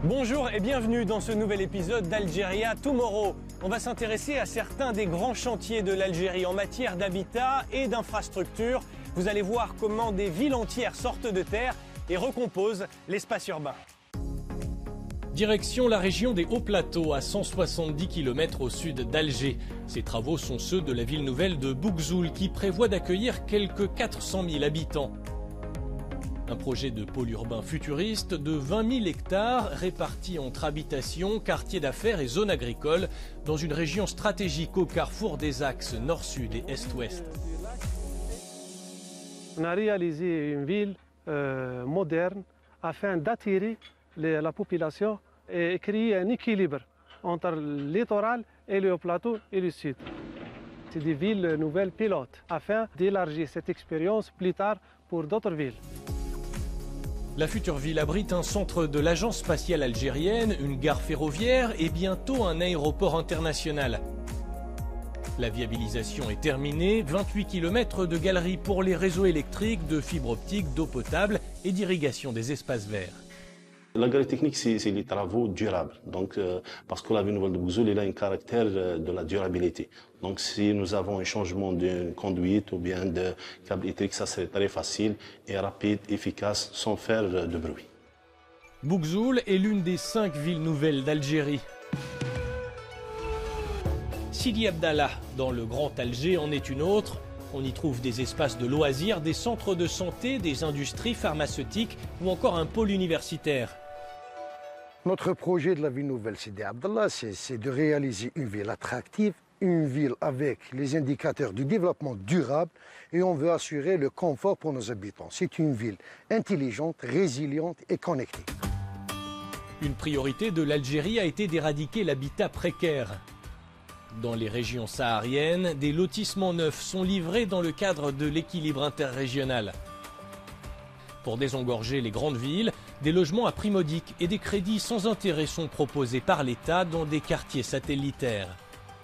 Bonjour et bienvenue dans ce nouvel épisode d'Algeria Tomorrow. On va s'intéresser à certains des grands chantiers de l'Algérie en matière d'habitat et d'infrastructures. Vous allez voir comment des villes entières sortent de terre et recomposent l'espace urbain. Direction la région des Hauts Plateaux, à 170 km au sud d'Alger. Ces travaux sont ceux de la ville nouvelle de Bougzoul qui prévoit d'accueillir quelques 400 000 habitants. Un projet de pôle urbain futuriste de 20 000 hectares répartis entre habitations, quartiers d'affaires et zones agricoles dans une région stratégique au carrefour des axes nord-sud et est-ouest. On a réalisé une ville moderne afin d'attirer la population et créer un équilibre entre le littoral et le plateau et le sud. C'est des villes nouvelles pilotes afin d'élargir cette expérience plus tard pour d'autres villes. La future ville abrite un centre de l'Agence spatiale algérienne, une gare ferroviaire et bientôt un aéroport international. La viabilisation est terminée, 28 km de galeries pour les réseaux électriques, de fibres optiques, d'eau potable et d'irrigation des espaces verts. La galerie technique, c'est les travaux durables. Donc, parce que la ville nouvelle de Bougzoul, elle a un caractère de la durabilité. Donc, si nous avons un changement de conduite ou bien de câble électrique, ça serait très facile et rapide, efficace, sans faire de bruit. Bougzoul est l'une des 5 villes nouvelles d'Algérie. Sidi Abdallah, dans le Grand Alger, en est une autre. On y trouve des espaces de loisirs, des centres de santé, des industries pharmaceutiques ou encore un pôle universitaire. Notre projet de la ville nouvelle Sidi Abdallah, c'est de réaliser une ville attractive, une ville avec les indicateurs du développement durable et on veut assurer le confort pour nos habitants. C'est une ville intelligente, résiliente et connectée. Une priorité de l'Algérie a été d'éradiquer l'habitat précaire. Dans les régions sahariennes, des lotissements neufs sont livrés dans le cadre de l'équilibre interrégional. Pour désengorger les grandes villes, des logements à prix modique et des crédits sans intérêt sont proposés par l'État dans des quartiers satellitaires.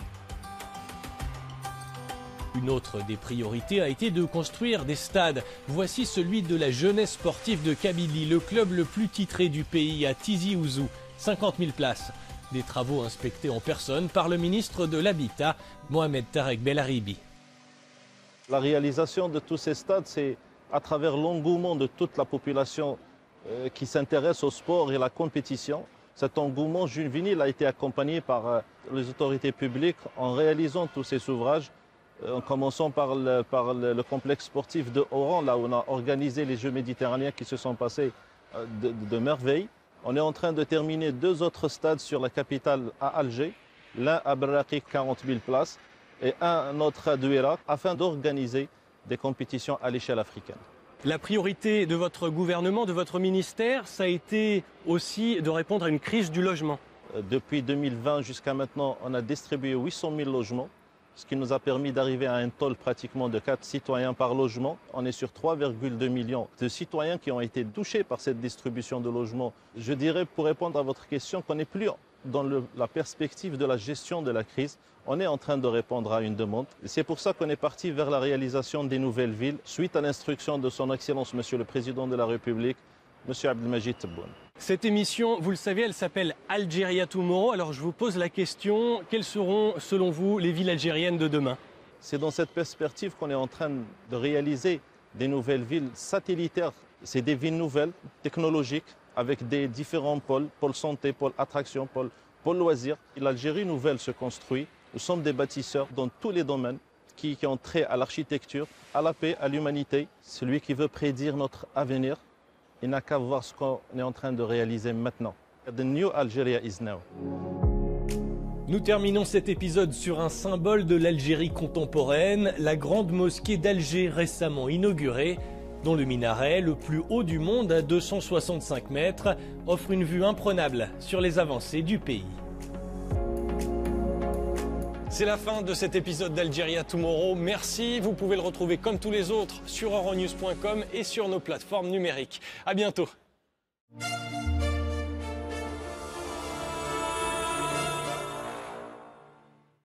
Une autre des priorités a été de construire des stades. Voici celui de la jeunesse sportive de Kabylie, le club le plus titré du pays à Tizi Ouzou, 50 000 places. Des travaux inspectés en personne par le ministre de l'Habitat, Mohamed Tarek Belaribi. La réalisation de tous ces stades, c'est à travers l'engouement de toute la population qui s'intéresse au sport et à la compétition. Cet engouement juvénile a été accompagné par les autorités publiques en réalisant tous ces ouvrages, en commençant par le complexe sportif de Oran, là où on a organisé les Jeux méditerranéens qui se sont passés de merveille. On est en train de terminer 2 autres stades sur la capitale à Alger, l'un à Berraqi, 40 000 places, et un autre à Douira, afin d'organiser des compétitions à l'échelle africaine. La priorité de votre gouvernement, de votre ministère, ça a été aussi de répondre à une crise du logement. Depuis 2020 jusqu'à maintenant, on a distribué 800 000 logements, ce qui nous a permis d'arriver à un taux pratiquement de 4 citoyens par logement. On est sur 3,2 millions de citoyens qui ont été touchés par cette distribution de logements. Je dirais, pour répondre à votre question, qu'on n'est plus dans la perspective de la gestion de la crise. On est en train de répondre à une demande. C'est pour ça qu'on est parti vers la réalisation des nouvelles villes, suite à l'instruction de son Excellence, Monsieur le Président de la République, Monsieur Abdelmajid Tebboune. Cette émission, vous le savez, elle s'appelle Algeria Tomorrow. Alors je vous pose la question, quelles seront, selon vous, les villes algériennes de demain? C'est dans cette perspective qu'on est en train de réaliser des nouvelles villes satellitaires. C'est des villes nouvelles, technologiques, avec des différents pôles, pôle santé, pôle attraction, pôle loisirs. L'Algérie nouvelle se construit. Nous sommes des bâtisseurs dans tous les domaines qui ont trait à l'architecture, à la paix, à l'humanité. Celui qui veut prédire notre avenir, il n'a qu'à voir ce qu'on est en train de réaliser maintenant. The new Algeria is now. Nous terminons cet épisode sur un symbole de l'Algérie contemporaine, la grande mosquée d'Alger récemment inaugurée, dont le minaret, le plus haut du monde à 265 mètres, offre une vue imprenable sur les avancées du pays. C'est la fin de cet épisode d'Algeria Tomorrow. Merci, vous pouvez le retrouver comme tous les autres sur euronews.com et sur nos plateformes numériques. À bientôt.